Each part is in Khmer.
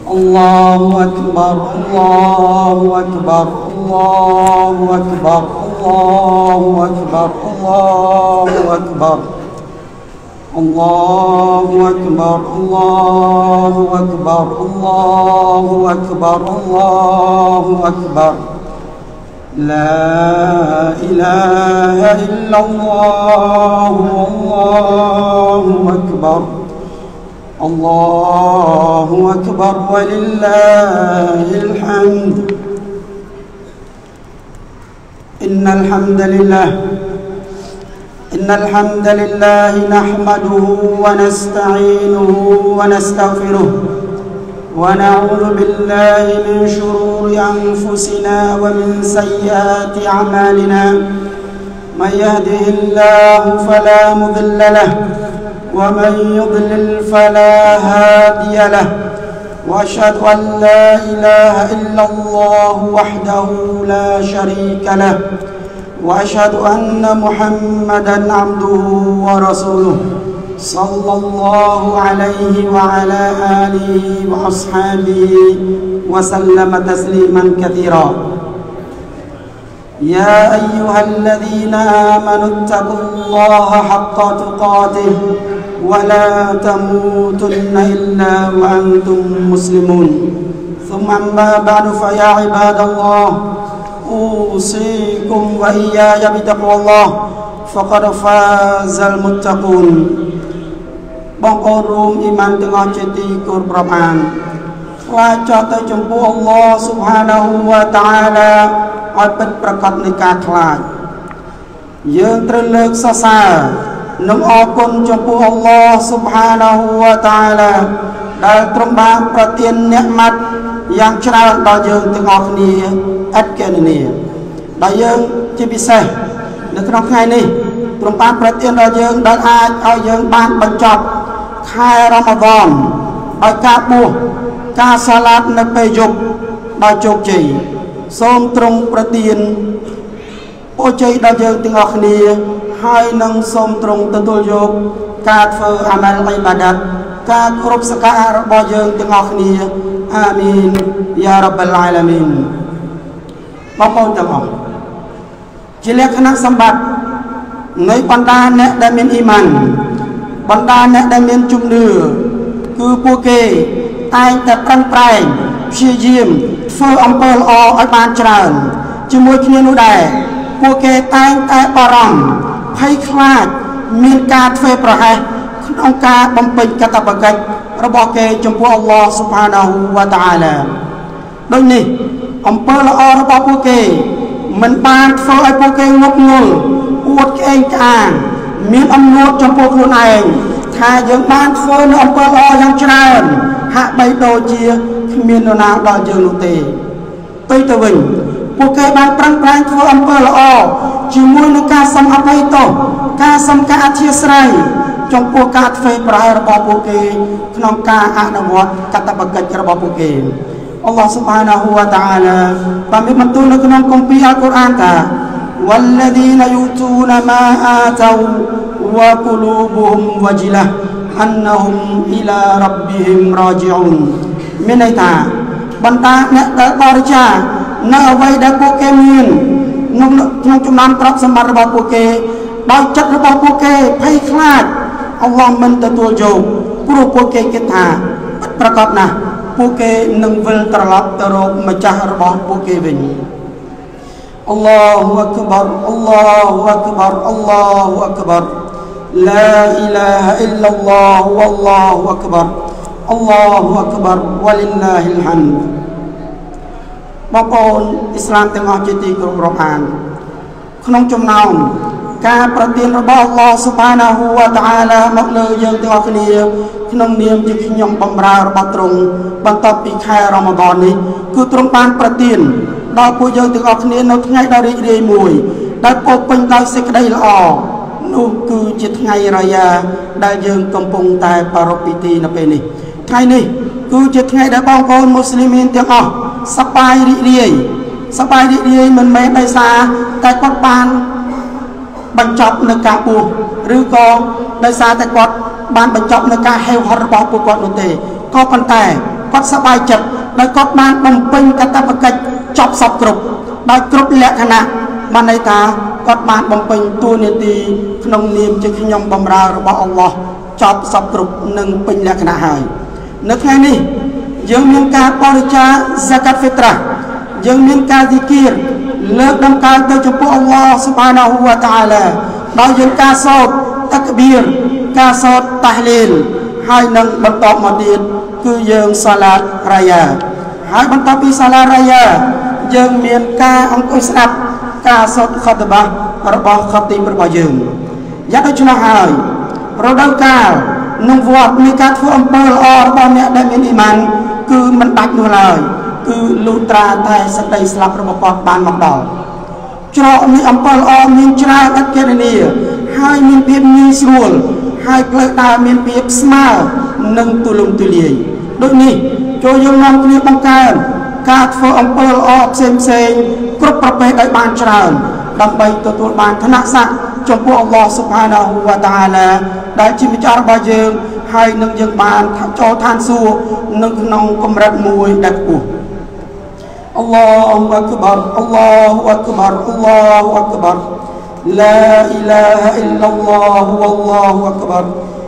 الله أكبر الله أكبر الله أكبر الله أكبر الله أكبر الله أكبر الله أكبر الله أكبر الله أكبر لا إله إلا الله الله أكبر الله أكبر ولله الحمد إن الحمد لله نحمده ونستعينه ونستغفره ونعوذ بالله من شرور أنفسنا ومن سيئات أعمالنا من يهده الله فلا مضل له ومن يضلل فلا هادي له وأشهد أن لا إله إلا الله وحده لا شريك له وأشهد أن محمدا عبده ورسوله صلى الله عليه وعلى آله وأصحابه وسلم تسليما كثيرا يا أيها الذين آمنوا اتقوا الله حق تقاته ولا تموتن إلا وأنتم مسلمون ثم أما بعد فيا عباد الله أوصيكم وإياي بتقوى الله فقد فاز المتقون បងប្អូនរួមអ៊ីម៉ានទាំងអស់ជាទីគោរពរាប់អានខ្លាចចោទទៅចំពោះអល់ឡោះស៊ុបហានាហ៊ូវតាអាឡាឲ្យពិតប្រាកដនៃការខ្លាចយើងត្រូវលើកសរសើរនិងអរគុណចំពោះអល់ឡោះស៊ុបហានាហ៊ូវតាអាឡាដែលទ្រង់បានប្រទាននិកម៉ាត់យ៉ាងច្រើនដល់យើងទាំងអស់គ្នាឥតគណនាដែលយើងជាពិសេសនៅក្នុងថ្ងៃនេះទ្រង់បានប្រទានដល់យើងដែលអាចឲ្យយើងបានបញ្ចប់ខែរ៉ាម៉ាឌនដោយការបួសការសាឡាតនៅពេលយប់ដោយជោគជ័យសូមទ្រង់ប្រទានពរជ័យដល់យើងទាំងអស់គ្នាហើយនឹងសូមទ្រង់ទទួលយកការធ្វើអាម៉ាល់អ៊ីបាដាតការគោរពសក្ការៈរបស់យើងទាំងអស់គ្នាអាមីនយ៉ារ៉ាប់អាឡាឡាមីនបងប្អូនទាំងអស់ជាលក្ខណៈសម្បត្តិនៃបណ្ដាអ្នកដែលមានអ៊ីម៉ានបណ្ដាអ្នកដែលមានជំនឿគឺពួកគេតែងតែប្រឹងប្រែងព្យាយាមធ្វើអំពើល្អឲ្យបានច្រើនជាមួយគ្នានោះដែរពួកគេតែងតែបារម្ភភ័យខ្លាចមានការធ្វើប្រហែសក្នុងការបំពេញកាតព្វកិច្ចរបស់គេចំពោះអល់ឡោះស៊ុបហានាហ៊ូវតាអាឡាដូចនេះអំពើល្អរបស់ពួកគេមិនបានធ្វើឲ្យពួកគេងប់ងល់អួតក្អេងក្អាងមានអំណួតចំពោះខ្លួនឯងថាយើងបានធ្វើនៅអំពើល្អយ៉ាងច្រើនហាក់បីដូចជាគ្មាននរណាដល់យើងនោះទេផ្ទុយទៅវិញពួកគេបានប្រឹងប្រែងធ្វើអំពើល្អជាមួយនឹងការសុំអភ័យទោសការសុំការអធិស្ឋានចំពោះការធ្វើប្រហែសរបស់ពួកគេក្នុងការអនុវត្តកាតព្វកិច្ចរបស់ពួកគេអល់ឡោះស៊ុបហានាហ៊ូវតាអាឡាបានបន្ទូលនៅក្នុងគម្ពីរអល់កុរអានថា والذين يؤتون ما آتوا وقلوبهم وجلة أنهم إلى ربهم راجعون មានន័យថាបណ្ដាអ្នកដែលបរិច្ចាគនៅអ្វីដែលពួកគេមានក្នុងចំណោមទ្រព្យសម្បត្តិរបស់ពួកគេដោយចិត្តរបស់ពួកគេភ័យខ្លាចអល់ឡោះមិនទទួលយកព្រោះពួកគេគិតថាប្រកបណាស់ពួកគេនឹងវិលត្រឡប់ទៅរកម្ចាស់របស់ពួកគេវិញAllahu Akbar Allahu Akbar Allahu Akbar La ilaha illallah Wallahu Akbar Allahu Akbar Walillahil hamd បងប្អូនអ៊ីស្លាមទាំងអស់ជាទីគោរពរាប់អានក្នុងចំណោមការប្រទានរបស់អល់ឡោះស៊ុបហានាហ៊ូវតាអាឡាមកលើយើងទាំងអស់គ្នាក្នុងនាមជាខ្ញុំបម្រើរបស់ទ្រង់បន្ទាប់ពីខែរ៉ាម៉ាឌននេះគឺទ្រង់បានប្រទានដល់ពួកយើងទាំងអស់គ្នានៅថ្ងៃដ៏រីករាយមួយដែលពោរពេញដោយសេចក្តីល្អនោះគឺជាថ្ងៃរ៉ាយ៉ាដែលយើងកំពុងតែប្រារព្ធពិធីនៅពេលនេះថ្ងៃនេះគឺជាថ្ងៃដែលបងប្អូនមូស្លីមានទាំងអស់សប្បាយរីករាយមិនមែនដោយសារតែគាត់បានបញ្ចប់នៅការបួសឬក៏ដោយសារតែគាត់បានបញ្ចប់នៅការហេវហត់របស់ពួកគាត់នោះទេក៏ប៉ុន្តែគាត់សប្បាយចិត្តដោយគាត់បានបំពេញកាតព្វកិច្ចចប់សពគ្រប់ដោយគ្រប់លក្ខណៈបានន័យថាគាត់បានបំពេញតួនាទីក្នុងនាមជាខ្ញុំបម្រើរបស់អល់ឡោះចប់សពគ្រប់និងពេញលក្ខណៈហើយនៅថ្ងៃនេះយើងមានការបរិច្ចាគ Zakat Fitrah យើងមានការទីគៀរលើកដំកើងទៅចំពោះអល់ឡោះ Subhanahu wa Ta'ala ដោយយើងការសូត្រតាក់បៀរការសូត្រតាហ្លីលហើយនឹងបន្តមកទៀតគឺយើងសាឡាតរ៉ាយ៉ាហើយបន្ទាប់ពីសាឡាតរ៉ាយ៉ាយើងមានការអង្គុយស្ដាប់ការសូត្រខុតបាសរបស់ខទីបរបស់យើងយ៉ាងដូច្នោះហើយរដូវកាលក្នុងវត្តមានការធ្វើអំពើល្អរបស់អ្នកដែលមានអ៊ីម៉ានគឺមិនដាច់នោះឡើយគឺលុះត្រាតែសក្តីស្លាប់របស់គាត់បានមកដល់ច្រកនៃអំពើល្អមានច្រើនឥតគណនាហើយមានភាពងាយស្រួលហើយផ្លូវដើរមានភាពស្មើនិងទូលំទូលាយដូចនេះចូលយើងនាំគ្នាបង្កើនការធ្វើអំពើល្អផ្សេងៗគ្រប់ប្រភេទឲ្យបានច្រើនដើម្បីទទួលបានឋានៈស័ក្តិចំពោះអល់ឡោះ Subhanahu wa Ta'ala ដែលជាម្ចាស់របស់យើងហើយនឹងយើងបានចូលឋានសួគ៌នៅក្នុងកម្រិតមួយដែលខ្ពស់ Allahu Akbar Allahu Akbar Allahu Akbar La ilaha illallah Wallahu Akbar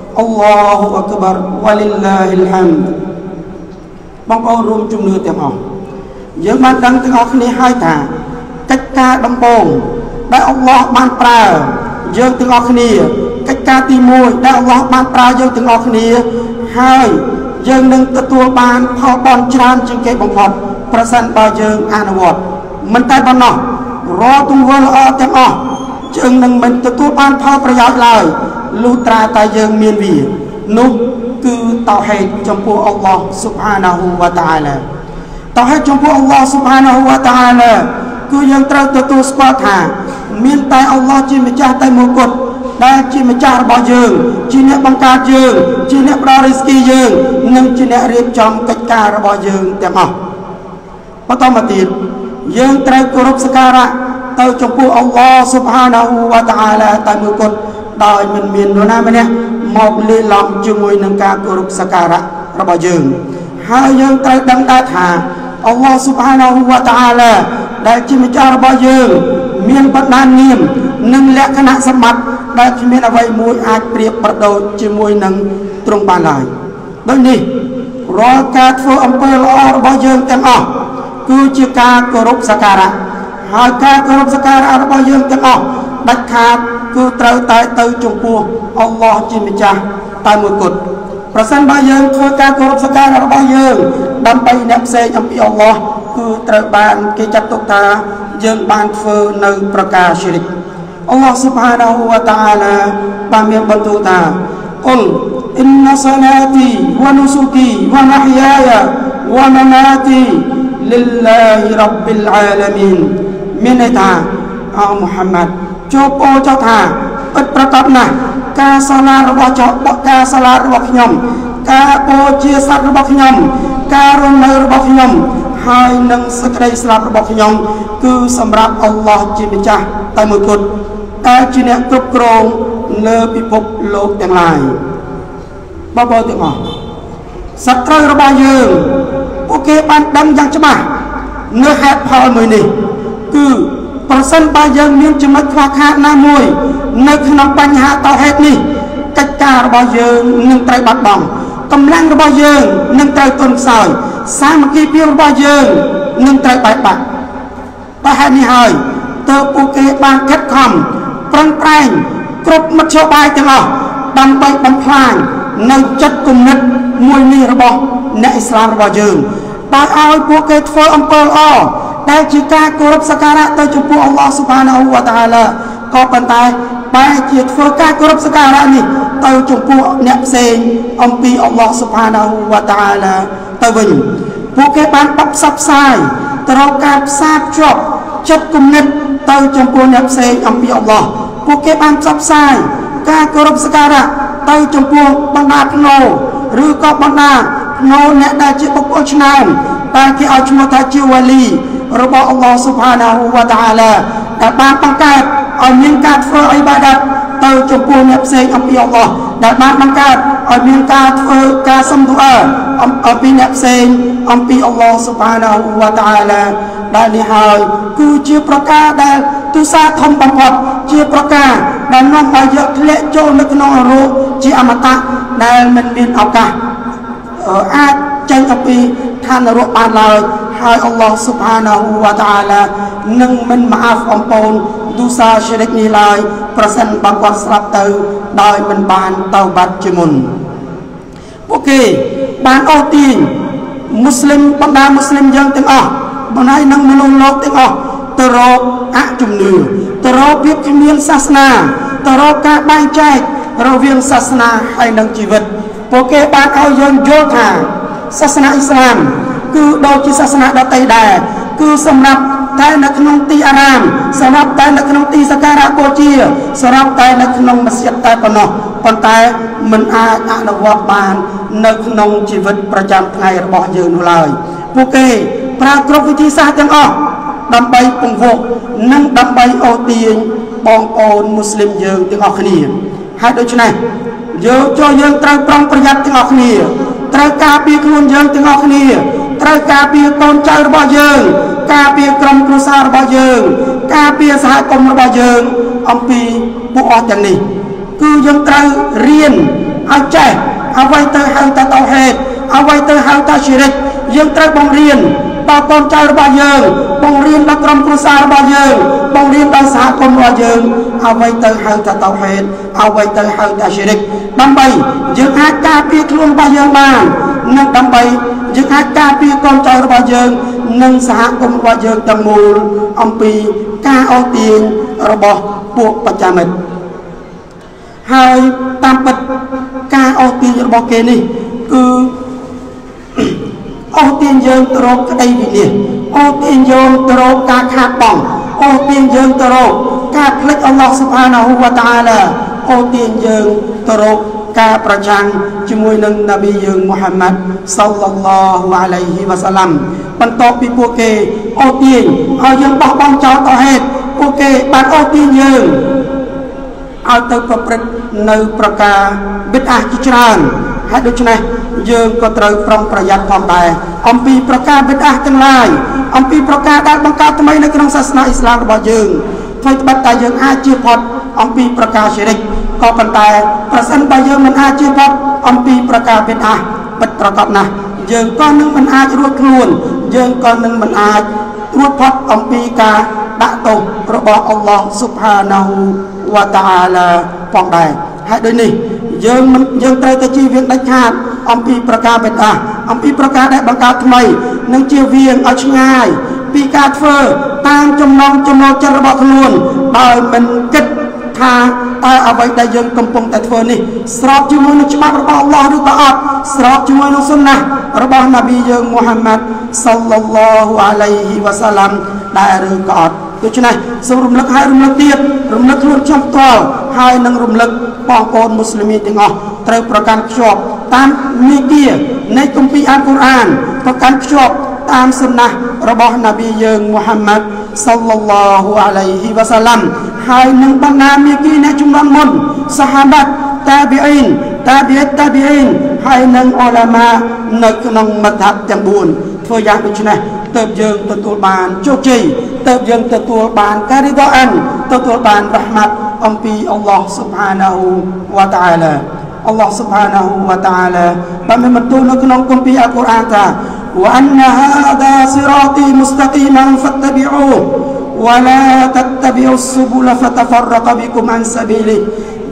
Allahu Akbar Walillahil hamd បងប្អូនរួមជំនឿទាំងអស់យើងបានដឹងទាំងអស់គ្នាហើយថាកិច្ចការដំបូងដែលអល់ឡោះបានប្រើយើងទាំងអស់គ្នាកិច្ចការទី1ដែលអល់ឡោះបានប្រើយើងទាំងអស់គ្នាហើយយើងនឹងទទួលបានផលបន់ច្រើនជាងគេបំផុតប្រសិនបើយើងអនុវត្តមិនតែប៉ុណ្ណោះរាល់ទង្វើល្អទាំងអស់យើងនឹងមិនទទួលបានផលប្រយោជន៍ឡើយលុះត្រាតែយើងមានវានោះគឺតោហេតចំពោះអល់ឡោះ Subhanahu wa Ta'ala តោហេតចំពោះអល់ឡោះ Subhanahu wa Ta'ala គឺយើងត្រូវទទួលស្គាល់ថាមានតែអល់ឡោះជាម្ចាស់តែមួយគត់ដែលជាម្ចាស់របស់យើងជាអ្នកបង្កើតយើងជាអ្នកផ្ដល់រីស្គីយើងនិងជាអ្នករៀបចំកិច្ចការរបស់យើងទាំងអស់បន្តមកទៀតយើងត្រូវគោរពសក្ការៈទៅចំពោះអល់ឡោះ Subhanahu wa Ta'ala តែមួយគត់ដោយមិនមាននរណាម្នាក់មកលាយឡំជាមួយនឹងការគោរពសក្ការៈរបស់យើងហើយយើងត្រូវដឹងដែរថាអល់ឡោះ Subhanahu wa Ta'ala ដែលជាម្ចាស់របស់យើងមានបណ្ដានាមនិងលក្ខណៈសម្បត្តិដែលគ្មានអ្វីមួយអាចប្រៀបប្រដូចជាមួយនឹងទ្រង់បានឡើយដូចនេះរាល់ការធ្វើអំពើល្អរបស់យើងទាំងអស់គឺជាការគោរពសក្ការៈហើយការគោរពសក្ការៈរបស់យើងទាំងអស់ដាច់ខាតគឺត្រូវតែទៅចំពោះអល់ឡោះជាម្ចាស់តែមួយគត់ប្រសិនបើយើងធ្វើការគោរពសក្ការៈរបស់យើងដើម្បីអ្នកផ្សេងអំពីអល់ឡោះគឺត្រូវបានគេចាត់ទុកថាយើងបានធ្វើនៅប្រការឈិរិកអល់ឡោះ Subhanahu wa Ta'ala បានមានបន្ទូលថាអុលអ៊ីនណាសាឡាទីវ៉ានូស៊ូគីវ៉ាមហ៊យាយាវ៉ាម៉ាម៉ាទីលិលឡាហ៊ីរ៉ាប់ប៊ីលអាឡាមីនមានន័យថាអោមូហាម៉ាត់ចូលពោលចោលថាពិតប្រាកដណាស់ការសាឡារបស់ការសាឡារបស់ខ្ញុំការបូជាសត្វរបស់ខ្ញុំការរស់នៅរបស់ខ្ញុំហើយនឹងសេចក្តីស្លាប់របស់ខ្ញុំគឺសម្រាប់អល់ឡោះជាម្ចាស់តែមួយគត់ដែលជាអ្នកគ្រប់គ្រងលើពិភពលោកទាំងឡាយបងប្អូនទាំងអស់សត្រូវរបស់យើងពួកគេបានដឹងយ៉ាងច្បាស់នៅហេតុផលមួយនេះគឺប្រសិនបើយើងមានចំណុចខ្វះខាតណាមួយនៅក្នុងបញ្ហាតោហេតុនេះកិច្ចការរបស់យើងនឹងត្រូវបាត់បង់កម្លាំងរបស់យើងនឹងត្រូវទន់ខ្សោយសាមគ្គីភាពរបស់យើងនឹងត្រូវបែកបាក់តែហេតុនេះហើយទើបពួកគេបានខិតខំប្រឹងប្រែងគ្រប់មធ្យោបាយទាំងអស់ដើម្បីបំផ្លាញនៅចិត្តគំនិតមួយនេះរបស់អ្នកអ៊ីស្លាមរបស់យើងដោយឲ្យពួកគេធ្វើអំពើល្អដែលជាការគោរពសក្ការៈទៅចំពោះអល់ឡោះ Subhanahu wa Ta'ala ក៏ប៉ុន្តែបែរជាធ្វើការគោរពសក្ការៈនេះទៅចំពោះអ្នកផ្សេងអំពីអល់ឡោះ Subhanahu wa Ta'ala ទៅវិញពួកគេបានបផ្សព្វផ្សាយទៅរកការផ្សារភ្ជាប់ចិត្តគំនិតទៅចំពោះអ្នកផ្សេងអំពីអល់ឡោះពួកគេបានផ្សព្វផ្សាយការគោរពសក្ការៈទៅចំពោះបណ្ដាភ្នោឬក៏បណ្ដាភ្នោអ្នកដែលជាបុគ្គលឆ្នើមតែគេឲ្យឈ្មោះថាជាវ៉ាលីរបស់អល់ឡោះ Subhanahu wa Ta'ala ដែលបានបង្កើតឲ្យមានការធ្វើអ៊ីបាដាតទៅចំពោះអ្នកផ្សេងអំពីអល់ឡោះដែលបានបង្កើតឲ្យមានការធ្វើការសំដៅអំពីអ្នកផ្សេងអំពីអល់ឡោះស៊ុបហានាហ៊ូវតាអាឡាដែលនេះហើយគឺជាប្រការដែលទុសាធំបំផុតជាប្រការដែលនាំឲ្យយកធ្លាក់ចូលនៅក្នុងអរូបជាអមតៈដែលមិនមានឱកាសអាចចេញអំពីឋាននរកបានឡើយហើយអល់ឡោះស៊ុបហានាហ៊ូវតាអាឡានឹងមិនម៉ាហ្វអំពូនទុសាស្រិកនេះឡើយប្រសិនបើគាត់ស្លាប់ទៅដោយមិនបានតៅបាត់ជាមុនពួកគេបានអស់ទាញមូស្លីមបណ្ដាមូស្លីមយើងទាំងអស់បណ្ដានឹងមនុស្សលោកទាំងអស់ទៅរកអជំនឿទៅរកភាពគ្មានសាសនាទៅរកការបែងចែករវាងសាសនាហើយនិងជីវិតពួកគេបានឲ្យយើងយល់ថាសាសនាអ៊ីស្លាមគឺដូចជាសាសនាដទៃដែរគឺសម្រាប់តែនៅក្នុងទីអារាមសម្រាប់តែនៅក្នុងទីសក្ការៈបូជាសម្រាប់តែនៅក្នុងមស្ជីដតែប៉ុណ្ណោះប៉ុន្តែមិនអាចអនុវត្តបាននៅក្នុងជីវិតប្រចាំថ្ងៃរបស់យើងនោះឡើយពួកគេប្រើគ្រប់វិធីសាស្ត្រទាំងអស់ដើម្បីពង្វក់និងដើម្បីអូសទាញបងប្អូនមូស្លីមយើងទាំងអស់គ្នាហើយដូច្នេះយើងត្រូវប្រុងប្រយ័ត្នទាំងអស់គ្នាត្រូវការពារខ្លួនយើងទាំងអស់គ្នាត្រូវការពារកូនចៅរបស់យើងការពារក្រុមគ្រួសាររបស់យើងការពារសហគមន៍របស់យើងអំពីពួកអស់ទាំងនេះគឺយើងត្រូវរៀនឲ្យចេះអ្វីទៅហៅថាតៅហេតអ្វីទៅហៅថាឈីរិកយើងត្រូវបង្រៀនដល់កូនចៅរបស់យើងបង្រៀនដល់ក្រុមគ្រួសាររបស់យើងបង្រៀនដល់សហគមន៍របស់យើងអ្វីទៅហៅថាតៅហេតអ្វីទៅហៅថាឈីរិកដើម្បីយើងអាចការពារខ្លួនរបស់យើងបាននិងដើម្បីយើងអាចការពារកូនចៅរបស់យើងនិងសហគមន៍របស់យើងទាំងមូលអំពីការអូសទាញរបស់ពួកបច្ចាមិត្តហើយតាមពិតការអូសទាញរបស់គេនេះគឺអូសទាញយើងទៅរកក្តីវិនាសអូសទាញយើងទៅរកការខាតបង់អូសទាញយើងទៅរកការភ្លេចអល់ឡោះស៊ុបហានាហ៊ូវតាអាឡាអូសទាញយើងទៅរកការប្រឆាំងជាមួយនឹងនប៊ីយើងមូហាម៉ាត់សល្លឡោះអាឡៃហ៊ីវ៉ាសាឡាំបន្ទាប់ពីពួកគេអូសទាញឲ្យយើងបោះបង់ចោលតៅហេតពួកគេបានអូសទាញយើងឲ្យទៅប្រព្រឹត្តនៅប្រការបិទអាជាច្រើនហើយដូច្នេះយើងក៏ត្រូវប្រុងប្រយ័ត្នផងដែរអំពីប្រការបិទអាទាំងឡាយអំពីប្រការដែលបង្កើតថ្មីនៅក្នុងសាសនាអ៊ីស្លាមរបស់យើងធ្វើត្បិតតែយើងអាចជៀសផុតអំពីប្រការឈីរិកក៏ប៉ុន្តែប្រសិនបើយើងមិនអាចជៀសផុតអំពីប្រការបិទអាពិតប្រាកដណាស់យើងក៏នឹងមិនអាចរួចខ្លួនយើងក៏នឹងមិនអាចរួចផុតអំពីការដាក់ទោសរបស់អល់ឡោះស៊ុបហានាហ៊ូវតាអាឡាផងដែរហើយដូចនេះយើងត្រូវតែជៀសវាងដាច់ខាតអំពីប្រការបិទអាអំពីប្រការដែលបង្កើតថ្មីនិងជៀសវាងឲ្យឆ្ងាយពីការធ្វើតាមចំណង់ចំណូលចិត្តរបស់ខ្លួនដោយមិនគិតថាតើអ្វីដែលយើងកំពុងតែធ្វើនេះស្របជាមួយនឹងច្បាប់របស់អល់ឡោះឬក៏អត់ស្របជាមួយនឹងសុនណារបស់នប៊ីយើងមូហាម៉ាត់សល្លឡោះអាឡៃហ៊ីវ៉ាសាឡាំដែរឬក៏អត់ដូច្នេះសូមរំលឹកហើយរំលឹកទៀតរំលឹកខ្លួនខ្ញុំផ្ទាល់ហើយនឹងរំលឹកបងប្អូនមូស្លីមទាំងអស់ត្រូវប្រកាន់ខ្ជាប់តាមនីតិនៃគម្ពីរអាល់កុរអានប្រកាន់ខ្ជាប់តាមសុនណារបស់នប៊ីយើងមូហាម៉ាត់សល្លឡោះអាឡៃហ៊ីវ៉ាសាឡាំហើយនឹងបណ្ដាមេគីអ្នកជំនាន់មុនសាហាបាត់តាប៊ីអ៊ីនហើយនឹងឧលាម៉ានៅក្នុងមធ្យមទាំង4ធ្វើយ៉ាងដូចនេះទើបយើងទទួលបានជោគជ័យទើបយើងទទួលបានការរីដអានទទួលបានរ៉ាហ្មាត់អំពីអល់ឡោះស៊ុបហានាហ៊ូវតាអាឡាអល់ឡោះស៊ុបហានាហ៊ូវតាអាឡាបានបន្ទូលនៅក្នុងគម្ពីរអាល់កុរអានថាវ៉ាអនហាដាស៊ីរ៉ាទីមុស្តកីម៉ានហ្វត្តប៊ីអ៊ូولا تتبعوا السبل فتفرق بكم عن سبيله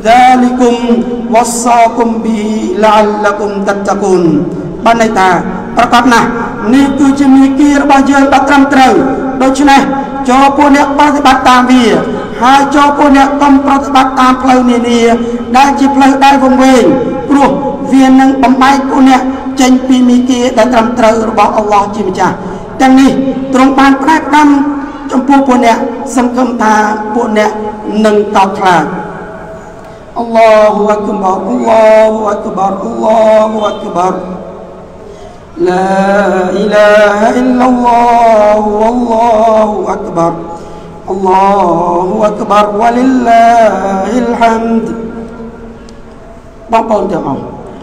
ذلكم وصاكم به لعلكم تتقون បានន័យថាប្រកបណាស់នេះគឺជាមេគីរបស់យើងដ៏ត្រឹមត្រូវដូច្នេះចូលពួកអ្នកប្រតិបត្តិតាមវាហើយចូលពួកអ្នកកុំប្រតិបត្តិតាមផ្លូវនានាដែលជាផ្លូវដែលវង្វេងព្រោះវានឹងបំបែកពួកអ្នកចេញពីមេគីដែលត្រឹមត្រូវរបស់អល់ឡោះជាម្ចាស់ទាំងនេះទ្រង់បានផ្ដែផ្ដាំចំពោះពួកអ្នកសង្ឃឹមថាពួកអ្នកនឹងកោតខ្លាចអល់ឡោហ៊ូអក្បារអល់ឡោហ៊ូអក្បារអល់ឡោហ៊ូអក្បារلا إله إلا الله والله أكبر الله أكبر ولله الحمد បងប្អូនទាំងអស់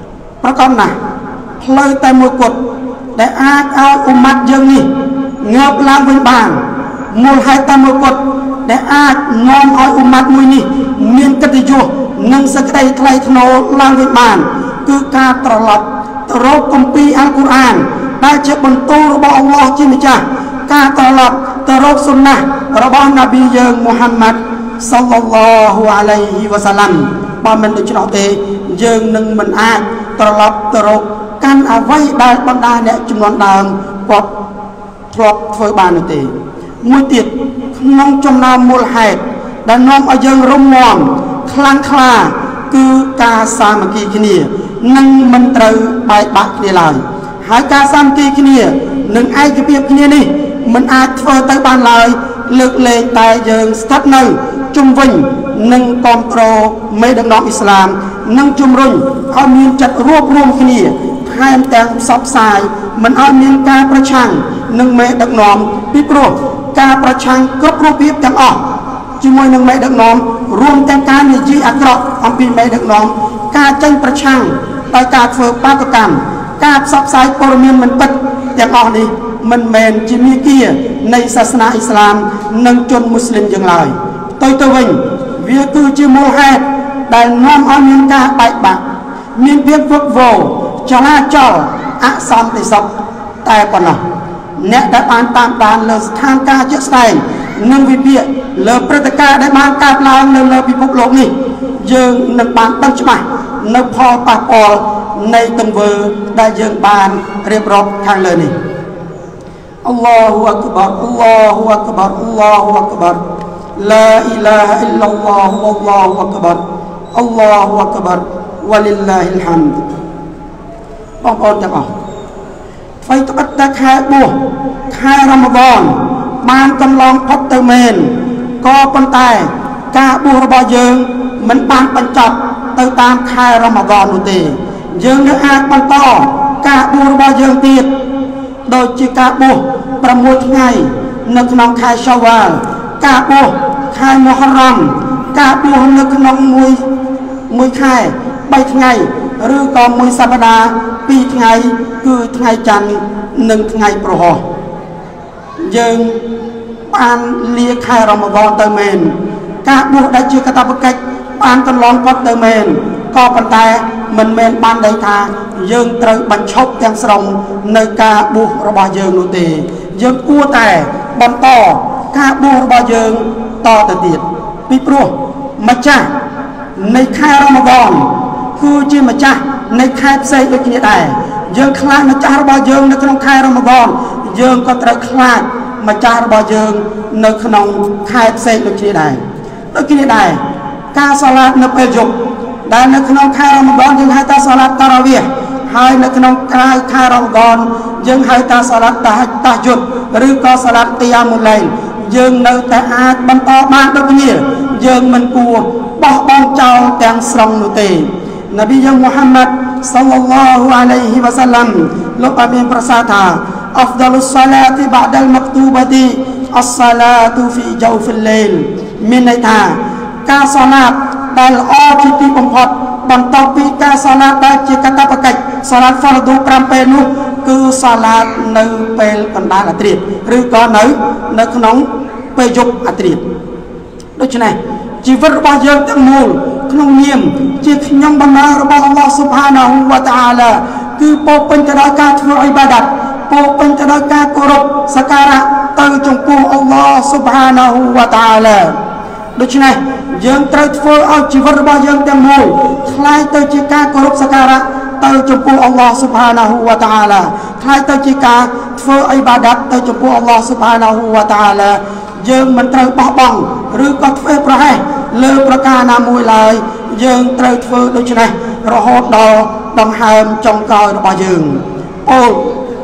ประกอบนะเลยแต่มวยกดได้อาจเอาอุมัดยังนี่เงือบล้างเป็นบานมูลให้แต่มวยกดได้อาจนอมเอาอุมัดมวยนี่เมียนกติจูนังสกัดไทยทโนล้างเป็นบานคือการตลอดตรกกุมปีอัลกุรอานได้เจ็บบนตู้ระบอัลลอฮ์จิมิจ้าการตลอดตรกสุนนะระบนบีเยิงมุฮัมมัดซัลลัลลอฮุอะลัยฮิวะซัลลัมบางมันโดยเฉพาะเตเยิงหนึ่งมันอาจตลอดตรกการเอาไว้ได้บรรดาเนี่ยจำนวนดามกดทลบเฟยบานเตมือติดน้องจมน้ำมูลเหตุดันน้องเอาเยิงร่มวอมคลังคลาคือการสามัคคีขี้เหนียนั่งมันเตยใบบักในลายหายการสามัคคีขี้เหนียหนึ่งไอ้กระเบียบขี้เหนียนี่มันอาจเฟยเตยบานลายเลือกเลงตายเยิงสตัดหนึ่งจุ่มวิ่งหนึ่งกอมโตรไม่ดังน้องอิสลามนั่งจุ่มรุ่งเอามีจัดรวบรวมขี้เหนียให้แต่งซับสายมันเอามีการประชังหนึ่งเมตรดักน้อมพิปรวการประชังกบรูปพิบจังออกจิมวยหนึ่งเมตรดักน้อมรวมแต่การในจีอักรออัมพีเมตรดักน้อมการจังประชังต่อการเฟื่องปาตกรรมการซับสายปรมีมันปัดอย่างออกนี้มันแมนจิมีเกียในศาสนาอิสลามนังจนมุสลิมอย่างไรตัววิ่งเวียคือจิมูฮัดได้น้อมเอามีการใบบักมีเพียงฟุตโวจลาจลอักษรติศแต่ปนเนี่ยได้อ่านตามด่านเลือทางการเจสไตนึ่งวิเบียเลือประกาศได้มาการลางเลือพิภพโลกนี้ยังนักบานตั้งฉบับนักพอปากออในตังเวอได้ยังบานเรียบร้อยทางเลยนี่อัลลอฮฺอักบัรอัลลอฮฺอักบัรอัลลอฮฺอักบัรลาอิลาฮะอิลลัลลอฮฺอัลลอฮฺอักบัรอัลลอฮฺอักบัรวะลิลลาฮิลฮัมดบางคนจะบอกไฟตะตะแค่บัวแค่รอมฎอนมานกำลังพัฒเตอร์เมนก็ปันแต่กาบัวระบายยังมันบานปัญจับเติมตามแค่รอมฎอนนุตียังนึกอาจปันต่อกาบัวระบายยังตีดโดยจีกาบัวประมวลไงนึกน้องแค่ชาวลกาบัวแค่มหรัมกาบัวนึกน้องมวยแค่ใบไงหรือก็มวยสัปดาห์ปีไงคือไงจันทร์หนึ่งไงโปรหยังปานเลียแค่รอมฎอนเตอร์เมนกาบุได้ชื่อกตาบกิจปานกันลองพอดเตอร์เมนก็ปันแต่มันเมนปานได้ทายังเตยบัญชบยังสรงในกาบุระบายยังโนตียังกู้แต่บันต่อกาบุระบายยังต่อแต่ติดปีโปรมาจ้าในแค่รอมฎอนคือจีมาจ้าในแค่เซย์กินได้ยังคลาดมาจ้าระบายยังในขนมแค่รอมฎอนยังก็ตระคลาดมาจ้าระบายยังในขนมแค่เซย์กินได้แล้วกินได้การสลัดในเปยุกได้ในขนมแค่รอมฎอนยังให้ตาสลัดตาราเวียให้ในขนมแค่รอมฎอนยังให้ตาสลัดตาจุดหรือก็สลัดตียามุลัยยังในแต่อาจบรรทอมาดนี้ยังมันกลัวบ่บองเจ้าแต่งสรงนุตีนบียังมุฮัมมัดซัลลัลลอฮุอะลัยฮิวะซัลลัมลูกอามีนประสาทาอัฟดัลุสศอลาติบะดัลมักตูบะติอัสศอลาตุฟีญาวฟิลไลลมินในทาการศอลาตได้ออที่ที่បំផុតបន្ទាប់ពីការศอลาตដែលជាកាតព្វកិច្ចศอลาតហ្វរឌូ5ពេលនោះគឺศอลาតនៅពេលកណ្ដាលអាធ្រាត្រឬក៏នៅក្នុងពេលយប់អាធ្រាត្រដូច្នេះជីវិតរបស់យើងទាំងមូលក្នុងនាមជាខ្ញុំបំរើរបស់អល់ឡោះស៊ុបហានាហ៊ូវតាអាឡាគឺពោពេញទៅដោយការធ្វើអ៊ីបាដាតពោពេញទៅដោយការគោរពសក្ការៈទៅចំពោះអល់ឡោះស៊ុបហានាហ៊ូវតាអាឡាដូច្នេះយើងត្រូវធ្វើឲ្យជីវិតរបស់យើងទាំងមូលคล้ายទៅជាការគោរពសក្ការៈទៅចំពោះអល់ឡោះស៊ុបហានាហ៊ូវតាអាឡាคล้ายទៅជាការធ្វើអ៊ីបាដាតទៅចំពោះអល់ឡោះស៊ុបហានាហ៊ូវតាអាឡាយើងមិនត្រូវបោះបង់ឬក៏ធ្វើប្រហែសលើប្រការណាមួយឡើយយើងត្រូវធ្វើដូច្នេះរហូតដល់ដង្ហើមចុងក្រោយរបស់យើងពោល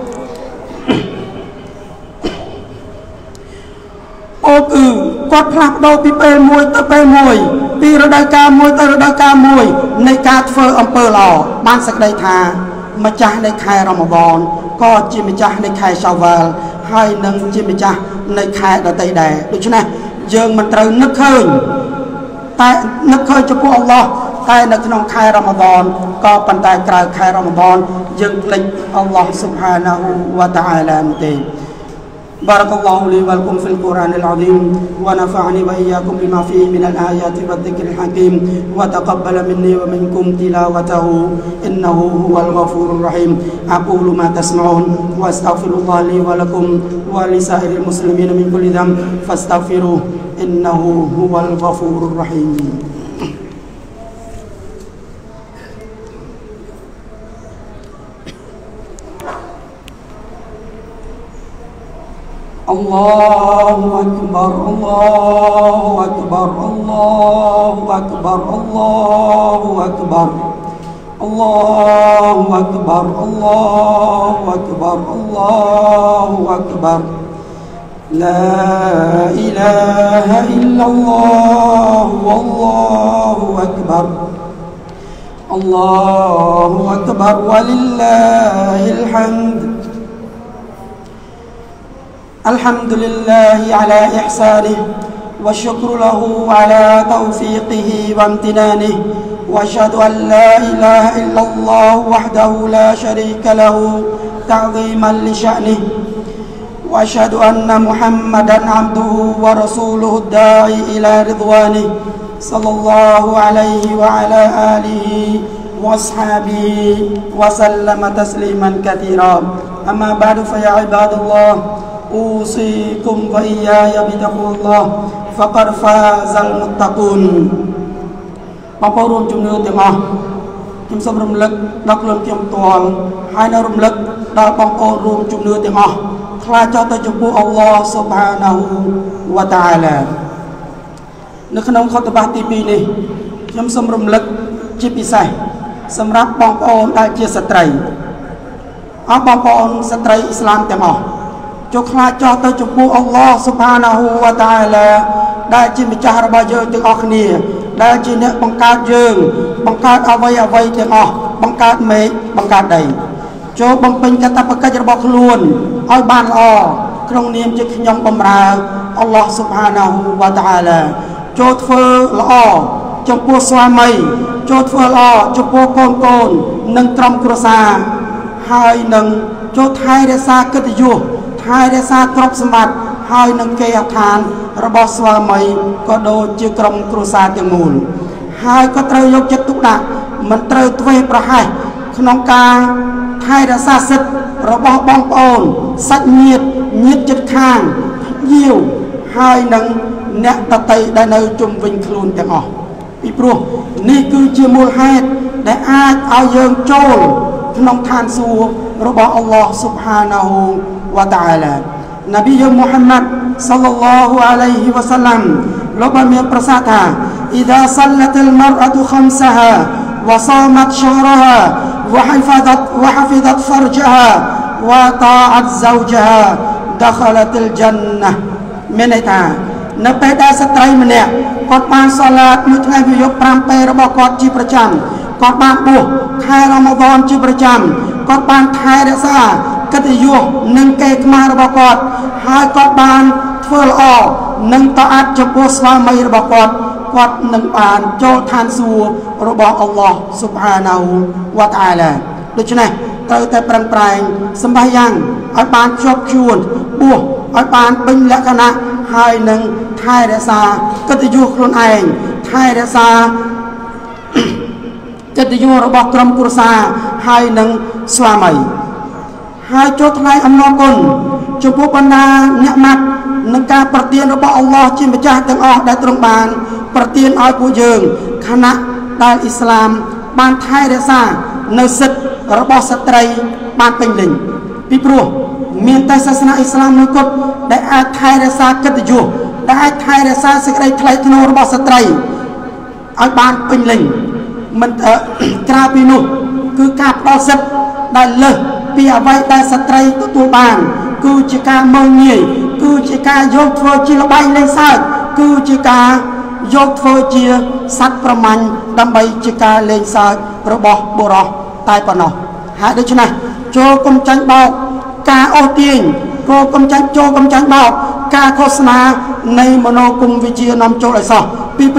គឺគាត់ផ្លាស់ប្ដូរពីពេលមួយទៅពេលមួយពីរដូវកាលមួយទៅរដូវកាលមួយនៃការធ្វើអំពើល្អបានសេចក្តីថាម្ចាស់នៃខែរ៉ាម៉ាឌនក៏ជាម្ចាស់នៃខែសាវ៉ាល់ហើយនឹងជាម្ចាស់នៃខែដទៃដែរដូច្នេះយើងមិនត្រូវនឹកឃើញតែនឹកឃើញចំពោះអល់ឡោះតែនៅក្នុងខែរ៉ាម៉ាឌនក៏ប៉ុន្តែក្រៅខែរ៉ាម៉ាឌនយើងភ្លេចអល់ឡោះស៊ុបហានាហ៊ូវតាអាឡាទេ بارك الله لي ولكم في القرآن العظيم ونفعني وإياكم بما فيه من الآيات والذكر الحكيم وتقبل مني ومنكم تلاوته إنه هو الغفور الرحيم أقول ما تسمعون وأستغفر الله لي ولكم ولسائر المسلمين من كل ذنب فاستغفروه إنه هو الغفور الرحيم الله أكبر الله أكبر الله أكبر الله أكبر الله أكبر الله أكبر الله أكبر لا إله إلا الله والله أكبر الله أكبر ولله الحمد الحمد لله على إحسانه والشكر له على توفيقه وامتنانه وأشهد أن لا إله إلا الله وحده لا شريك له تعظيما لشأنه وأشهد أن محمدا عبده ورسوله الداعي إلى رضوانه صلى الله عليه وعلى آله وأصحابه وسلم تسليما كثيرا أما بعد فيا عباد الله أوصيكم وإياي بتقوى الله فقد فاز المتقون បងប្អូនរួមជំនឿទាំងអស់ខ្ញុំសូមរំលឹកដល់ខ្លួនខ្ញុំផ្ទាល់ហើយនៅរំលឹកដល់បងប្អូនរួមជំនឿទាំងអស់ខ្លាចទៅចំពោះអល់ឡោះស៊ុបហានាហ៊ូវតាអាឡានៅក្នុងខុតបាសទី2នេះខ្ញុំសូមរំលឹកជាពិសេសសម្រាប់បងប្អូនដែលជាស្ត្រីអស់បងប្អូនស្ត្រីអ៊ីស្លាមទាំងអស់ចុះខ្លាចចោះទៅចំពោះអល់ឡោះស៊ុបហានាហ៊ូវតាអាឡាដែលជាម្ចាស់របស់យើងទាំងអស់គ្នាដែលជាអ្នកបង្កើតយើងបង្កើតអ្វីអ្វីទាំងអស់បង្កើតមេឃបង្កើតដីចូលបំពេញកាតព្វកិច្ចរបស់ខ្លួនឲ្យបានល្អក្នុងនាមជាខ្ញុំបម្រើអល់ឡោះស៊ុបហានាហ៊ូវតាអាឡាចូលធ្វើល្អចំពោះស្វាមីចូលធ្វើល្អចំពោះកូនកូននិងក្រុមគ្រួសារហើយនឹងចូលថែរក្សាកិត្តិយសថែរក្សាទ្រព្យសម្បត្តិហើយនឹងគេអឋានរបស់ស្វាមីក៏ដូចជាក្រុមគ្រួសារទាំងមូលហើយក៏ត្រូវយកចិត្តទុកដាក់មិនត្រូវធ្វេសប្រហែសក្នុងការថែរក្សាសិទ្ធិរបស់បងប្អូនសាច់ញាតិជិតខាងញាវហើយនឹងអ្នកដទៃដែលនៅជុំវិញខ្លួនទាំងអស់ពីព្រោះនេះគឺជាមូលហេតុដែលអាចឲ្យយើងចូលក្នុងឋានសួគ៌របស់អល់ឡោះស៊ុបហានាហ៊ូវតាអាឡានប៊ីយើងមូហាម៉ាត់សល្លឡោះអាឡៃហ៊ីវ៉ាសាឡាំលោកបានមានប្រសាសន៍ថា إذا صلت المرأة خمسها وصامت شهرها وحفظت فرجها وطاعت زوجها دخلت الجنة មានន័យថានៅពេលដែលស្ត្រីម្នាក់គាត់បានសាឡាតមួយថ្ងៃវាយក5ពេលរបស់គាត់ជាប្រចាំគាត់បានបួសខែរ៉ាម៉ាឌនជាប្រចាំគាត់បានថែរក្សាកិត្តិយសនិងកេរ្តិ៍ខ្មាស់របស់គាត់ហើយគាត់បានធ្វើល្អនិងតអាត់ចំពោះស្វាមីរបស់គាត់នឹងបានចូលឋានសួគ៌របស់អល់ឡោះស៊ុបហានាហ៊ូវតាអាឡាដូច្នេះត្រូវតែប្រឹងប្រែងសម្បាយ៉ាងឲ្យបានជាប់ជួនបួសឲ្យបានពេញលក្ខណៈហើយនឹងថែរក្សាកិត្តិយសខ្លួនឯងថែរក្សាកិត្តិយសរបស់ក្រុមគ្រួសារហើយនឹងស្វាមីហើយចូលថ្លែងអំណរគុណចំពោះបណ្ដាអ្នកម៉ាត់នឹងការប្រទានរបស់អល់ឡោះជាម្ចាស់ទាំងអស់ដែលទ្រង់បានប្រទានឲ្យពួកយើងខណៈដែលអ៊ីស្លាមបានថែរក្សានៅសិទ្ធិរបស់ស្ត្រីបានពេញលេញពីព្រោះមានតែសាសនាអ៊ីស្លាមមួយគត់ដែលអាចថែរក្សាកិត្តិយសដែលអាចថែរក្សាសេចក្តីថ្លៃថ្នូររបស់ស្ត្រីឲ្យបានពេញលេញមិនក្រៅពីនោះគឺការផ្ដល់សិទ្ធិដែលលើសពីអ្វីដែលស្ត្រីទទួលបានគឺជាការមើលងាយគឺជាការយកធ្វើជាល្បែងលេងសើចគឺជាការយកធ្វើជាសត្វប្រមាញ់ដើម្បីជាការលេងសើចរបស់បុរសតែប៉ុណ្ណោះហើយដូច្នេះចូលកុំចាញ់បោកការអូសទាញចូលកុំចាញ់បោកការឃោសនានៃមនោគមវិជ្ជានាំចូលឲ្យសោះពីព្រោះ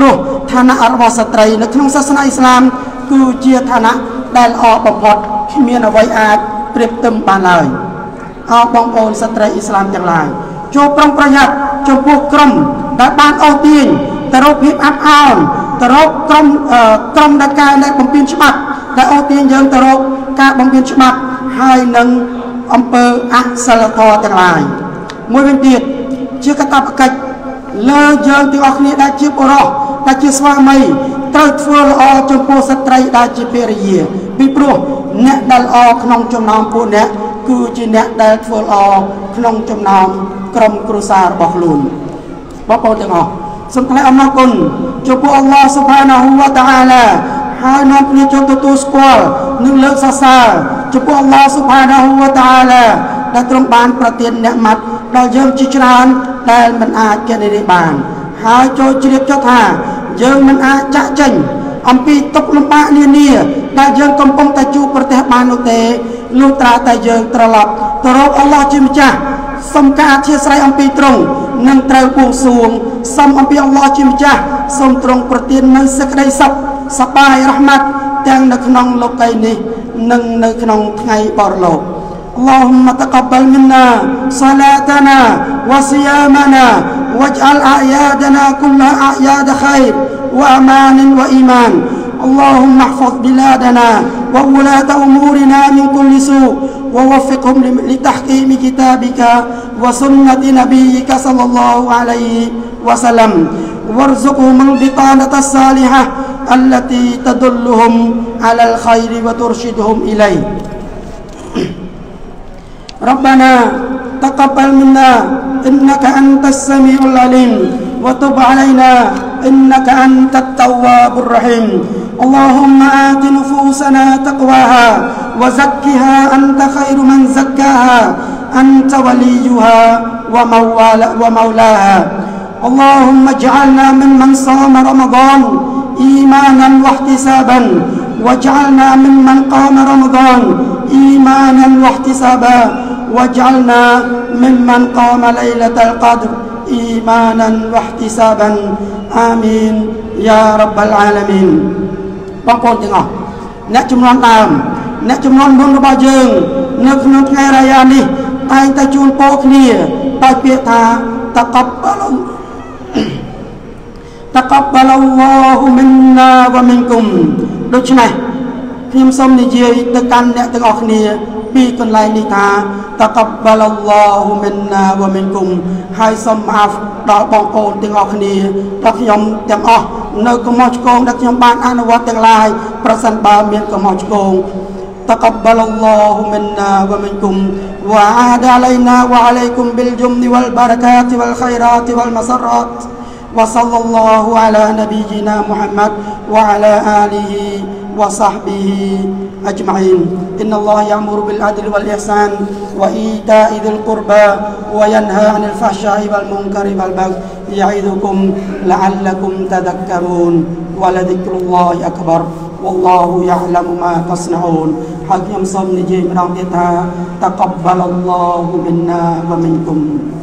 ឋានៈរបស់ស្ត្រីនៅក្នុងសាសនាអ៊ីស្លាមគឺជាឋានៈដែលល្អបំផុតគ្មានអ្វីអាចប្រៀបផ្ទឹមបានឡើយអរបងប្អូនស្ត្រីអ៊ីស្លាមទាំងឡាយចូលប្រុងប្រយ័ត្នចំពោះក្រុមដែលបានអូសទាញទៅរកភាពអាប់អោនទៅរកក្រុមដែលការដែលបំពេញច្បាប់ដែលអូសទាញយើងទៅរកការបំពេញច្បាប់ហើយនឹងអំពើអសិលធម៌ទាំងឡាយមួយវិញទៀតជាកាតព្វកិច្ចលើយើងទាំងអស់គ្នាដែលជាបុរសដែលជាស្វាមីត្រូវធ្វើល្អចំពោះស្ត្រីដែលជាភរិយាពីព្រោះអ្នកដែលល្អក្នុងចំណោមពួកអ្នកគឺជាអ្នកដែលធ្វើល្អក្នុងចំណោមក្រុមគ្រួសាររបស់ខ្លួនបងប្អូនទាំងអស់សូមថ្លែងអំណរគុណចំពោះអល់ឡោះស៊ុបហានាហ៊ូវតាអាឡាហើយនាំគ្នាចូលទទួលស្គាល់និងលើកសរសើរចំពោះអល់ឡោះស៊ុបហានាហ៊ូវតាអាឡាដែលទ្រង់បានប្រទានអ្នកម៉ាត់ដល់យើងជាច្រើនដែលមិនអាចគណនាបានហើយចូលជ្រាបចុះថាយើងមិនអាចចាក់ចេញអំពីទុក្ខលំបាកនានាដែលយើងកំពុងតែជួបប្រទះបាននោះទេលុះត្រាតែយើងត្រឡប់ទៅរកអល់ឡោះជាម្ចាស់សូមការអធិស្ឋានអំពីទ្រង់និងត្រូវបួងសួងសូមអំពីអល់ឡោះជាម្ចាស់សូមទ្រង់ប្រទាននូវសេចក្តីសុខសប្បាយរ៉ាហ្មាត់ទាំងនៅក្នុងលោកីនេះនិងនៅក្នុងថ្ងៃបរលោកاللهم تقبل منا صلاتنا وصيامنا واجعل أعيادنا كلها أعياد خير وأمان وإيمان اللهم احفظ بلادنا وولاة أمورنا من كل سوء ووفقهم لتحكيم كتابك وسنة نبيك صلى الله عليه وسلم وارزقهم البطانة الصالحة التي تدلهم على الخير وترشدهم إليه ربنا تقبل منا إنك أنت السميع العليم وتب علينا إنك أنت التواب الرحيم اللهم آت نفوسنا تقواها وزكها أنت خير من زكاها أنت وليها ومولاها اللهم اجعلنا ممن صام رمضان إيمانا واحتسابا واجعلنا ممن قام رمضان إيمانا واحتسابا واجعلنا ممن قام ليلة القدر إيمانا واحتسابا آمين يا رب العالمين បងប្អូនទាំងអស់អ្នកចំនួនដើមអ្នកចំនួនមុនរបស់យើងនៅក្នុងថ្ងៃរ៉ាយ៉ានេះតែងតែជូនពរគ្នាដោយពាក្យថាtaqabbalallahu minna wa minkum ដូច្នេះខ្ញុំសូមនិយាយទៅកាន់អ្នកទាំងអស់គ្នាពីកន្លែងនេះថា taqabbalallahu minna wa minkum ហើយសូមអាហ្វដល់បងប្អូនទាំងអស់គ្នាដល់ខ្ញុំទាំងអស់នៅកំហុសឆ្គងដែលខ្ញុំបានអនុវត្តទាំងឡាយប្រសិនបើមានកំហុសឆ្គង taqabbalallahu minna wa minkum wa aada alaina wa alaikum bil jumni wal barakati wal khairati wal masarrat وصلى الله على نبينا محمد وعلى آله وصحبه أجمعين إن الله يأمر بالعدل والإحسان وإيتاء ذي القربى وينهى عن الفحشاء والمنكر والبغي يعظكم لعلكم تذكرون ولذكر الله أكبر والله يعلم ما تصنعون حق يمصم نجيم رغتها تقبل الله منا ومنكم